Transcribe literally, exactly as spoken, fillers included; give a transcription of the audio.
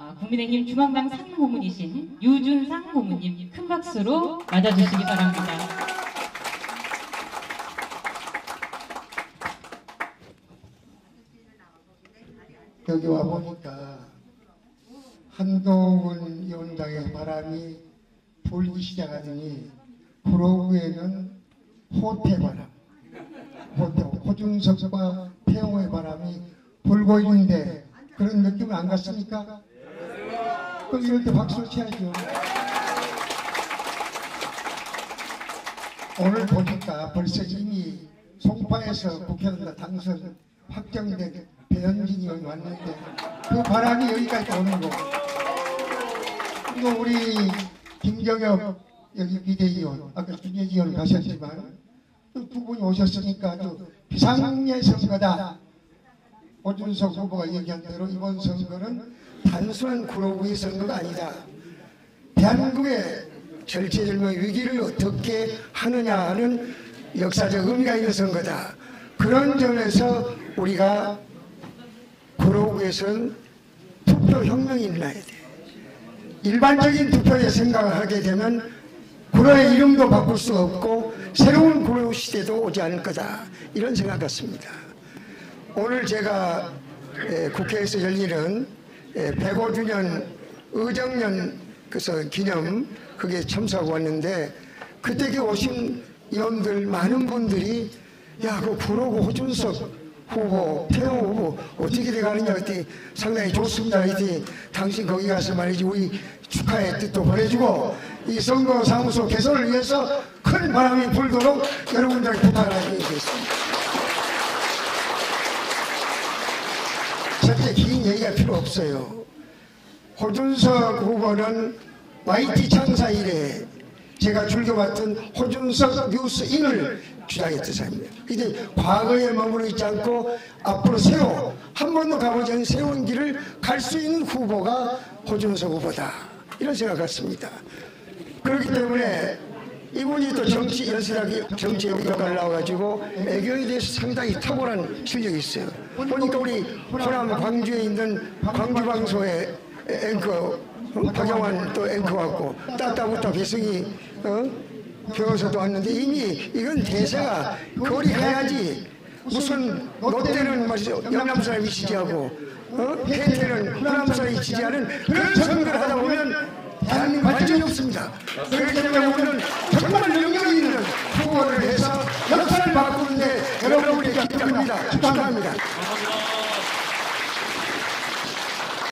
어, 국민의힘 중앙당 상임고문이신 유준상 고문님 큰 박수로 맞아주시기 바랍니다. 여기 와보니까 한동훈 위원장의 바람이 불기 시작하더니 구로구에는 호태바람, 호태, 호준석과 태용의 바람이 불고 있는데 그런 느낌은 안 갔습니까? 그럼 이럴 때 박수를 쳐야죠. 오늘 보니까 벌써 이미 송파에서 국회의원 당선 확정된 배현진 의원이 왔는데 그 바람이 여기까지 오는 거고, 그리고 우리 김경엽 여기 비대위원, 아까 준혜지 의원 가셨지만 또 두 분이 오셨으니까 아주 비상의 선거다. 오준석 후보가 얘기한 대로 이번 선거는 단순한 구로구의 선거가 아니다. 대한민국의 절체절명의 위기를 어떻게 하느냐 하는 역사적 의미가 있는 선거다. 그런 점에서 우리가 구로구에서는 투표혁명이 일어나야 돼. 일반적인 투표에 생각을 하게 되면 구로의 이름도 바꿀 수 없고 새로운 구로 시대도 오지 않을 거다. 이런 생각 같습니다. 오늘 제가 국회에서 열리는 백오 주년 의정년 그래서 기념 그게 참석하고 왔는데, 그때 오신 의원들 많은 분들이 야, 그 구로구 호준석 후보, 태용 후보 어떻게 돼가느냐 했더니 상당히 좋습니다. 했더니 당신 거기 가서 말이지 우리 축하의 뜻도 보내주고 이 선거 사무소 개선을 위해서 큰 바람이 불도록 여러분들에게 부탁을 하겠습니다. 절대 긴 얘기가 필요 없어요. 호준석 후보는 와이티 창사 이래 제가 즐겨봤던 호준석 뉴스인을 주장했던 사람입니다. 근데 과거에 머무르 있지 않고 앞으로 새로 한 번도 가보지 않은 새로운 길을 갈 수 있는 후보가 호준석 후보다. 이런 생각 같습니다. 그렇기 때문에 이분이 또 정치 연설하기 정치 역할을 나와가지고 애교에 대해서 상당히 탁월한 실력이 있어요. 보니까 우리 호남 광주에 있는 광주방송의 앵커 박영환 또 앵커 왔고 따따부터 배승희 어? 변호사도 왔는데 이미 이건 대세가 거리 가야지. 무슨 롯데는 영남 사람이 지지하고 어? 혜태는 호남 사람이 지지하는 그런 선거를 하다 보면 대한민국 발전이 없습니다. 그렇기 때문에 우리는 정말 능력이 있는 후보를 해서 역사를 바꾸는데 여러분들이 기대합니다. 축하합니다.